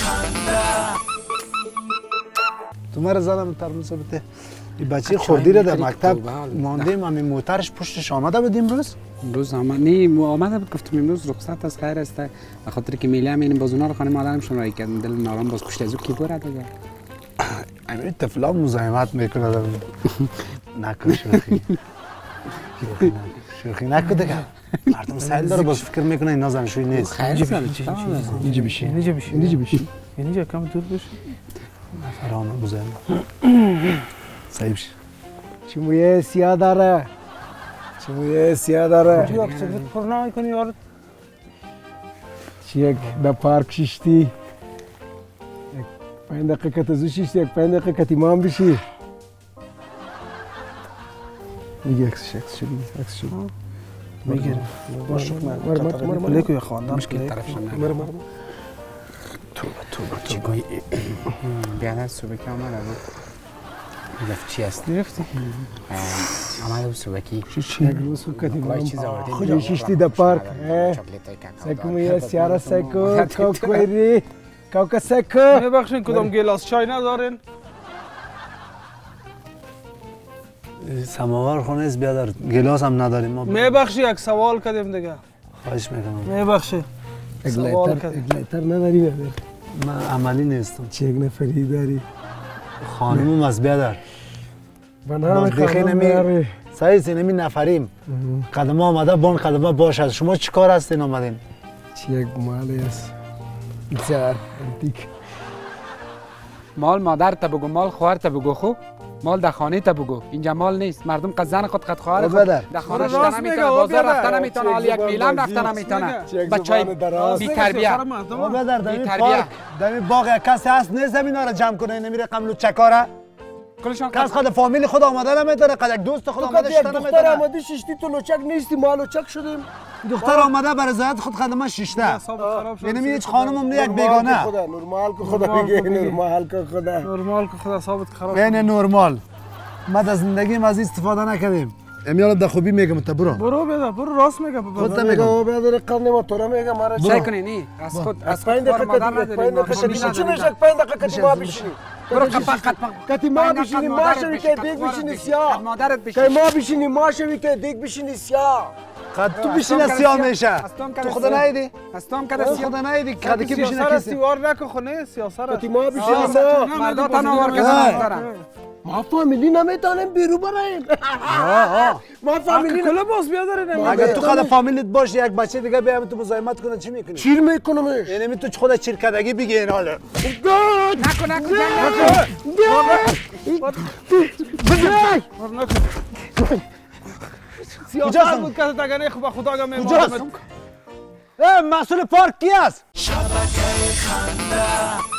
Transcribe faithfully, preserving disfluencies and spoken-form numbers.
تو مرا زدم ترمز بده این بچه خوردی رو در مکتب ماندیم همین موترش پشتش آمده بود امروز امروز آمد نه آمده بود گفتم امروز رخصت از خیر است به خاطر که میله همین بازونا رو خانم مادرمشون رای کردن دل نارام باز پشت از او کی برد دیگه همین طفلا مزاحمت میکنه در نکن شوخی شوخی نکن دیگه مردم سایل داره باز فکر میکنه اینا زنشویی نیست خیر سر چی اینجا بشین اینجا بشین اینجا بشین اینجا کم دور بشین فرامه مزاحمت صحیح بشین چی مویه سیاه داره چی مویه سیاه داره چی وقت سفید پر نمیکنی یارت چی یک در پارک شیشتی یک پنج دقیقه که تزو شیشتی یک پنج دقیقه که تیمان بشی میگه اکس شکس شدی اکس شدی میگیره باش مر مر مر مر لیکو خواندم مشکل طرفشم نه مر مر توبه توبه چی گویی بیادر صبح که آمده بود گفت چی هست؟ گرفتی؟ آمده بود صبحکی چی یک روز که تیمان چیز آوردیم خودی شیشتی در پارک سکو میگه سیاره سکو کوکویری کوکا سکو میبخشین کدام گلاس چای ندارین؟ سماور خونه است بیادر گلاس هم نداریم ما میبخشی یک سوال کردیم دیگه خواهش میکنم میبخشی یک لیتر یک لیتر نداری بیادر من عملی نیستم چه یک نفری داری خانمم از بیادر من همه خانم میاری سعی سینمی نفریم قدم آمده بان قدم باشد شما چی کار هستین آمدین چی یک مالی است زر انتیک مال مادر تا بگو مال خواهر تا بگو خو مال در خانه تا بگو اینجا مال نیست مردم قد زن خود قد خواهر خود در خانه شدن نمیتونه بازار رفتن نمیتونه حال یک میلم رفتن نمیتونه بچهای بی تربیه بیادر در این پارک در این باغ یک کسی هست نیست اینا را جمع کنه نمیره قملو چکاره کس خود فامیلی خود آمده نمیتونه قد یک دوست خود آمده شده نمیتونه دختر آمده شیشتی تو لوچک نیستی ما لوچک شدیم دختر آمده برای رضایت خود خدمه شیشته یعنی هیچ خانم یک بیگانه نورمال که خدا میگه نورمال که خدا نورمال که خدا ثابت خراب یعنی نورمال ما از زندگیم از استفاده نکردیم امیال در خوبی میگم تو برو برو بده برو راست میگم خودت میگم بیادر قرن ما تو را میگم مرا چای کنی نی از خود از خود پنج دقیقه پنج دقیقه چی میشه پنج دقیقه که ما بشینی برو قپا قپا کتی ما بشینی ما شوی که دیگ بشینی سیاه مادرت که ما بشینی ما شوی که دیگ بشینی سیاه قد تو بشینی سیاه میشه تو خدا نایدی از تو هم تو کده خدا نایدی قد کی بشینه سیاست کسی سیوار نکن خونه سیاست کتی ما بشینی ما مردا تنها ور کردن دارن ما فامیلی نمیتونیم بیرو برایم ما فامیلی کلا باز بیادر اگر تو خود فامیلیت باشه یک بچه دیگه بیام تو مزاحمت کنه چی میکنی چیر میکنمش یعنی تو خودت چیرکدگی بگی این حالا نکن نکن نکن سیاست بود که تگنه خوب خدا گم کجاست مسئول پارک کی است شبکه خنده